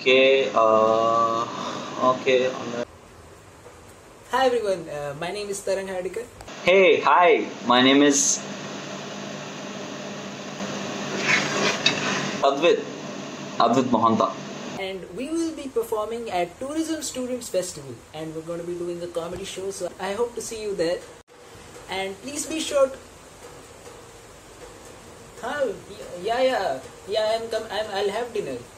Okay. Okay. Hi everyone, my name is Tarang Hadikar, Hey, hi. My name is Advit. Advit Mohanta. and we will be performing at Tourism Students Festival, and we're going to be doing a comedy show. So I hope to see you there, and please be sure. Huh? Yeah. I'm. I'll have dinner.